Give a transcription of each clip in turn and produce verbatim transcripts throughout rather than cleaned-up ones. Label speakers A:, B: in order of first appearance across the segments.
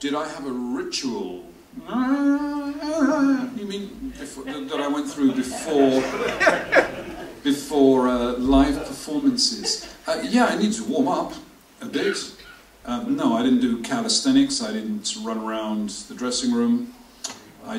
A: did I have a ritual? You mean before, that I went through before before uh, live performances? Uh, yeah, I need to warm up a bit. Um, no, I didn't do calisthenics. I didn't run around the dressing room. I.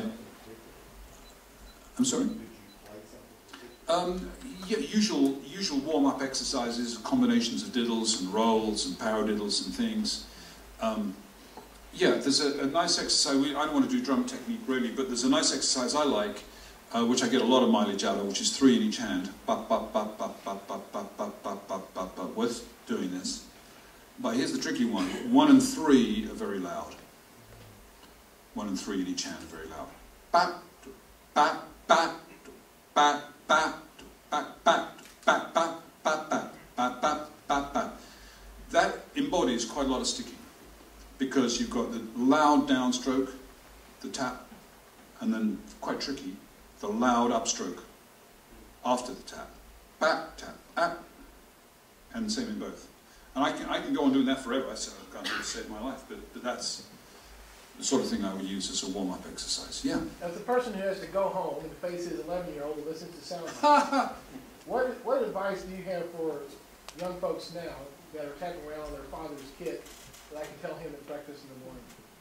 A: I'm sorry. Um, yeah, usual usual warm up exercises, combinations of diddles and rolls and paradiddles and things. Um, Yeah, there's a, a nice exercise. We, I don't want to do drum technique really, but there's a nice exercise I like, uh, which I get a lot of mileage out of, which is three in each hand. Bop, bop, bop, bop, bop, bop, bop, bop, bop, bop, bop, bop. Worth doing this. But here's the tricky one. One and three are very loud. One and three in each hand are very loud. Bap, bap, bap, bap, bap, bap, bap, bap, bap, bap, bap, bap, bap, bap, bap. That embodies quite a lot of sticking, because you've got the loud downstroke, the tap, and then, quite tricky, the loud upstroke after the tap. Bap, tap, bap, and the same in both. And I can, I can go on doing that forever. I can't really save my life, but, but that's the sort of thing I would use as a warm-up exercise. Yeah?
B: As a person who has to go home and face his eleven-year-old and listen to sound, what, what advice do you have for young folks now that are tapping around their father's kit that I can tell him at breakfast in the morning?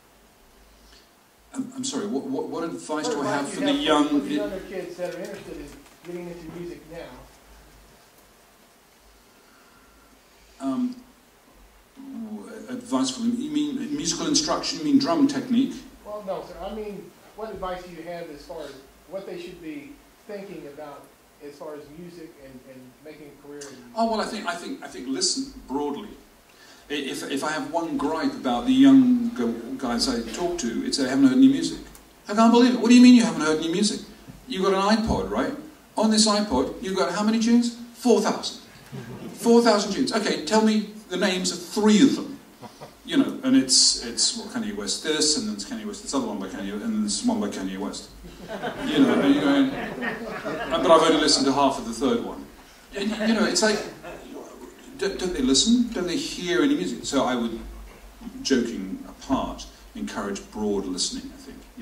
A: I'm, I'm sorry, what, what, what advice
B: what
A: do I have for the
B: have
A: young...
B: For the younger kids that are interested in getting into music now?
A: Um, advice for them? You mean musical instruction? You mean drum technique?
B: Well, no, sir. I mean, what advice do you have as far as what they should be thinking about as far as music and, and making a career in music?
A: Oh, well, I think, I think, I think listen broadly. If, if I have one gripe about the young guys I talk to, it's they haven't heard any music. I can't believe it. What do you mean you haven't heard any music? You've got an iPod, right? On this iPod, you've got how many tunes? four thousand. four thousand tunes. Okay, tell me the names of three of them. You know, and it's, it's well, Kanye West this, and then it's Kanye West this other one by Kanye, and then there's one by Kanye West. You know, and you're going, but I've only listened to half of the third one. And, you know, it's like, don't they listen? Don't they hear any music? So I would, joking apart, encourage broad listening, I think.